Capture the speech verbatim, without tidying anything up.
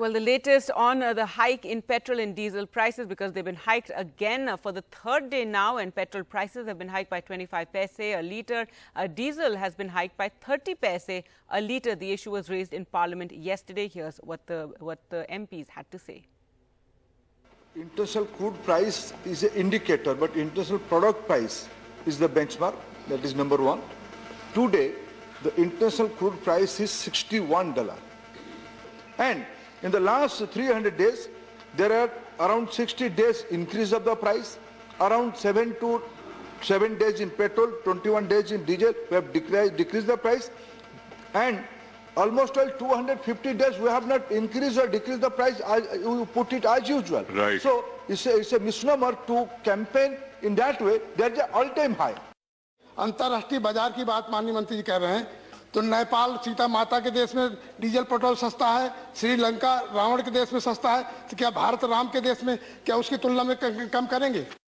Well, the latest on uh, the hike in petrol and diesel prices, because they've been hiked again uh, for the third day now, and petrol prices have been hiked by twenty-five paise a litre. Uh, diesel has been hiked by thirty paise a litre. The issue was raised in Parliament yesterday. Here's what the what the M Ps had to say. International crude price is an indicator, but international product price is the benchmark. That is number one. Today, the international crude price is sixty-one dollars. And in the last three hundred days, there are around sixty days increase of the price, around seven to seven days in petrol, twenty-one days in diesel. We have decreased, decreased the price, and almost all two hundred fifty days we have not increased or decreased the price. You put it as usual. Right. So it's a, it's a misnomer to campaign in that way. There is an all-time high. अंतर्राष्ट्रीय बाजार की बात माननीय मंत्री जी कह रहे हैं, तो नेपाल सीता माता के देश में डीजल पेट्रोल सस्ता है, श्रीलंका रावण के देश में सस्ता है, तो क्या भारत राम के देश में क्या उसकी तुलना में कम करेंगे?